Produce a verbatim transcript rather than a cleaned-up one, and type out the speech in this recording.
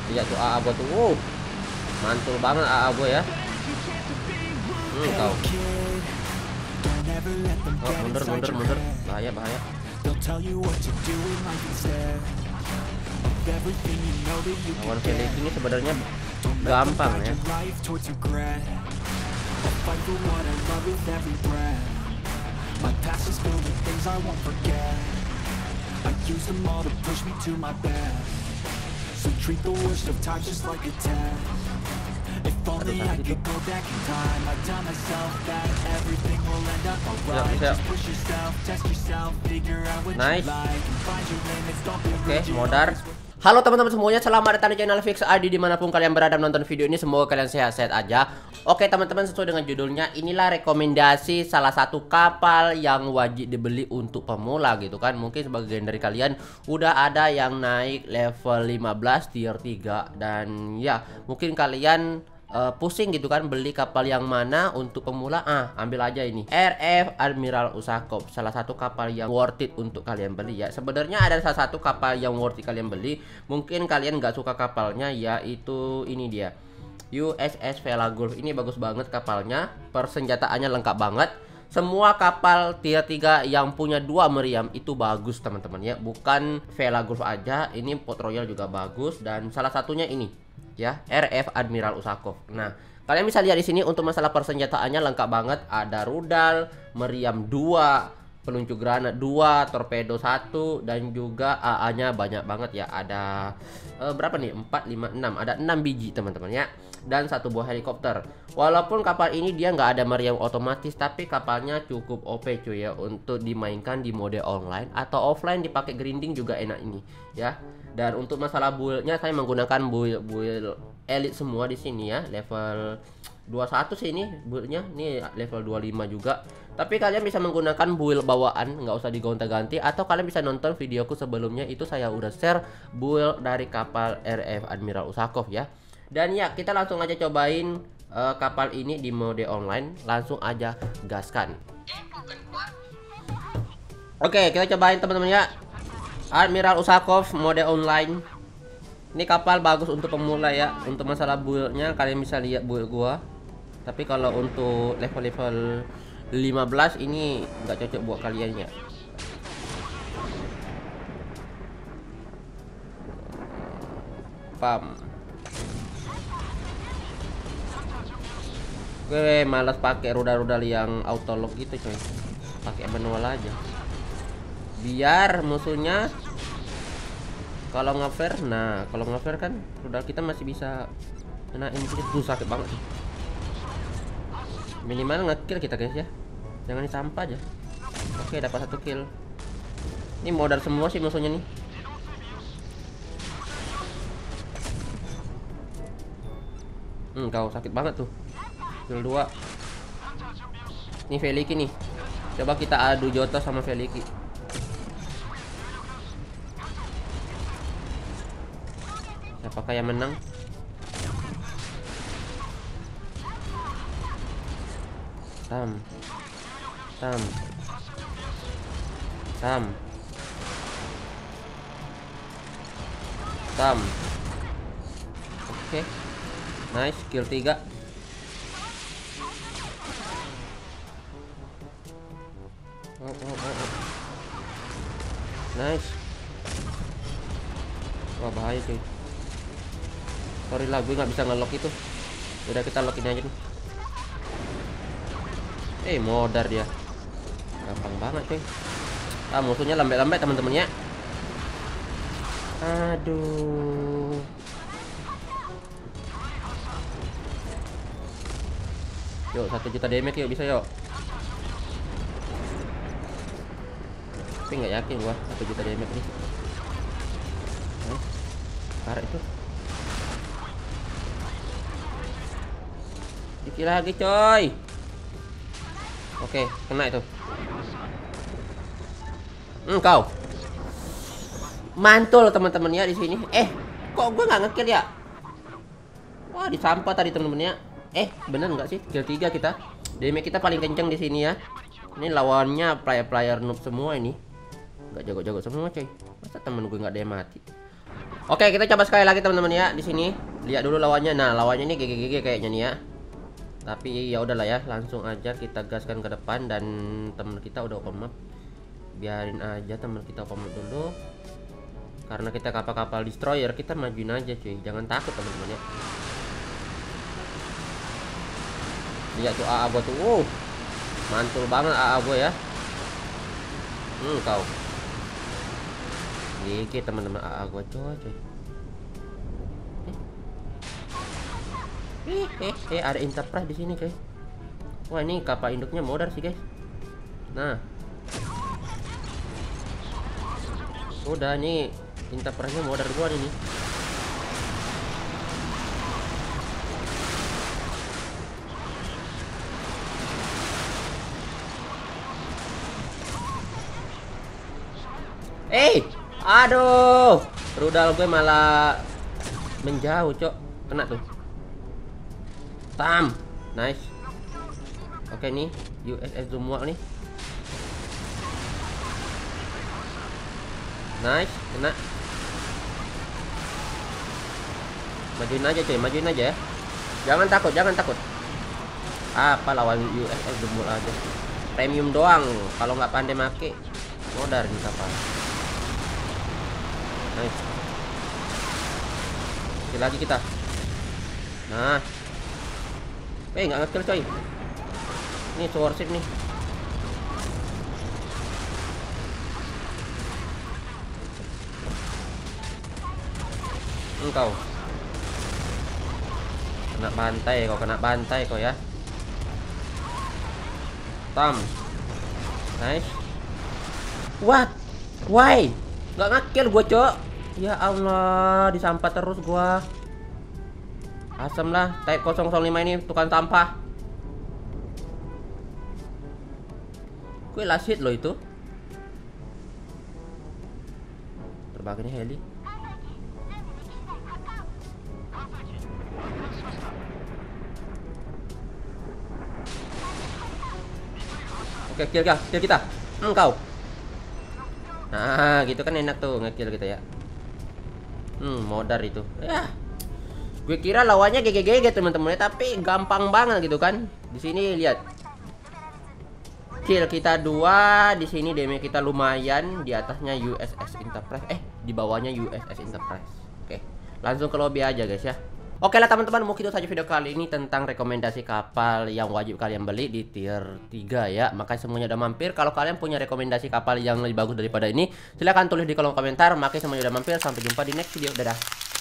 Iya tuh A A gua tuh. Wow. Mantul banget A A gua ya. Hmm, kau. Oh, mundur, mundur, mundur. Bahaya, bahaya. Lawan Felix ini sebenarnya gampang ya. Nice. Oke, modar. Halo teman-teman semuanya, selamat datang di channel Fix I D dimanapun kalian berada menonton video ini. Semoga kalian sehat-sehat aja. Oke teman-teman, sesuai dengan judulnya, inilah rekomendasi salah satu kapal yang wajib dibeli untuk pemula gitu kan. Mungkin sebagian dari kalian udah ada yang naik level lima belas tier tiga. Dan ya, mungkin kalian Uh, pusing gitu kan beli kapal yang mana untuk pemula. Ah, ambil aja ini R F Admiral Usakov, salah satu kapal yang worth it untuk kalian beli ya. Sebenarnya ada salah satu kapal yang worth it kalian beli. Mungkin kalian nggak suka kapalnya, yaitu ini dia U S S Vela Gulf. Ini bagus banget kapalnya, persenjataannya lengkap banget. Semua kapal tier tiga yang punya dua meriam itu bagus teman-teman ya. Bukan Vela Gulf aja, ini Port Royal juga bagus. Dan salah satunya ini ya, R F Admiral Usakov. Nah, kalian bisa lihat di sini untuk masalah persenjataannya lengkap banget. Ada rudal, meriam dua, peluncur granat dua, torpedo satu, dan juga A A-nya banyak banget ya. Ada eh, berapa nih? empat, lima, enam. Ada enam biji teman-teman ya. Dan satu buah helikopter. Walaupun kapal ini dia nggak ada meriam otomatis, tapi kapalnya cukup O P cuy ya, untuk dimainkan di mode online atau offline dipakai grinding juga enak ini ya. Dan untuk masalah build-nya saya menggunakan build build elite semua di sini ya. Level dua puluh satu sih ini build-nya. Ini level dua puluh lima juga. Tapi kalian bisa menggunakan build bawaan, nggak usah digonta-ganti, atau kalian bisa nonton videoku sebelumnya, itu saya udah share build dari kapal R F Admiral Usakov ya. Dan ya, kita langsung aja cobain uh, kapal ini di mode online. Langsung aja gaskan. Oke, kita cobain teman-teman ya. Admiral Usakov mode online. Ini kapal bagus untuk pemula ya. Untuk masalah build-nya kalian bisa lihat build gua. Tapi kalau untuk level-level lima belas ini nggak cocok buat kalian ya. Pam. Gue malas pakai rudal-rudal yang auto lock gitu coy. Pakai manual aja. Biar musuhnya kalau nge-flare, nah kalau nge-flare kan rudal kita masih bisa kenain kita. Tuh sakit banget sih. Minimal nge-kill kita guys ya. Jangan disampah aja. Oke, dapat satu kill. Ini modal semua sih musuhnya nih. Hmm, kau sakit banget tuh. Kill dua. Ini Feliki nih. Coba kita adu Jota sama Feliki. Apakah yang menang? Tam. Tam. Tam. Tam. Oke. Nice, kill tiga. Oh, oh, oh, oh. Nice. Wah, bahaya cuy. Sorry lah, gue nggak bisa nge-lock itu. Udah, kita lockin aja nih. Eh, modar dia. Gampang banget cuy. Ah, musuhnya lambat-lambat teman-teman ya. Aduh. Yuk, satu juta damage yuk, bisa yuk. Tapi nggak yakin gua satu juta damage nih. Nah, karet itu. Dikit lagi coy. Oke, kena itu. Engkau mantul teman-teman ya di sini. Eh, kok gue nggak ngekill ya? Wah, disampah tadi teman-teman ya. Eh, bener nggak sih? Kill tiga kita. Damage kita paling kenceng di sini ya. Ini lawannya player-player noob semua ini. Nggak jago-jago semua coy. Masa temen gue nggak ada yang mati? Oke, kita coba sekali lagi teman-teman ya di sini. Lihat dulu lawannya. Nah, lawannya ini G G G G kayaknya nih ya. Tapi ya udahlah ya, langsung aja kita gaskan ke depan dan teman kita udah open map. Biarin aja teman kita open map dulu. Karena kita kapal-kapal destroyer, kita majuin aja cuy. Jangan takut teman-teman ya. Lihat tuh A A gua tuh. Wow. Mantul banget A A gua ya. Hmm, kau. Dikit teman-teman A A gua coy, coy. Eh, eh, eh, ada Enterprise di sini, coy. Wah, ini kapal induknya modar sih, guys. Nah. Udah nih, Enterprise-nya modar gua ini. Eh, aduh, rudal gue malah menjauh, cok. Kena tuh. Tam, nice. Oke nih, U S S Zumwalt nih. Nice, kena. Majuin aja cuy, majuin aja ya. Jangan takut, jangan takut. Apa lawan U S S Zumwalt aja. Premium doang, kalau nggak pandai make, modar nih kapal. Nice. Sekali lagi kita. Nah. Eh, nggak ngekill coy. Ini warship nih. Engkau kena bantai, kau kena bantai kau ya. Tam. Nice. What? Why? Nggak ngekill gua, cok. Ya Allah, disampat terus gua. Asem lah, Type nol nol lima ini tukang sampah. Gue last hit loh itu. Terbang ini heli. Oke, kill kita, kill kita. Engkau. Nah, gitu kan enak tuh ngekill kita ya. Hmm, modar itu. Ya. Gue kira lawannya G G G G teman-teman, tapi gampang banget gitu kan. Di sini lihat. Kill kita dua, di sini damage kita lumayan, di atasnya U S S Enterprise. Eh, di bawahnya U S S Enterprise. Oke, langsung ke lobby aja guys ya. Oke lah teman-teman, mungkin itu saja video kali ini tentang rekomendasi kapal yang wajib kalian beli di tier tiga ya. Makanya semuanya udah mampir. Kalau kalian punya rekomendasi kapal yang lebih bagus daripada ini, silahkan tulis di kolom komentar. Makanya semuanya udah mampir. Sampai jumpa di next video. Dadah.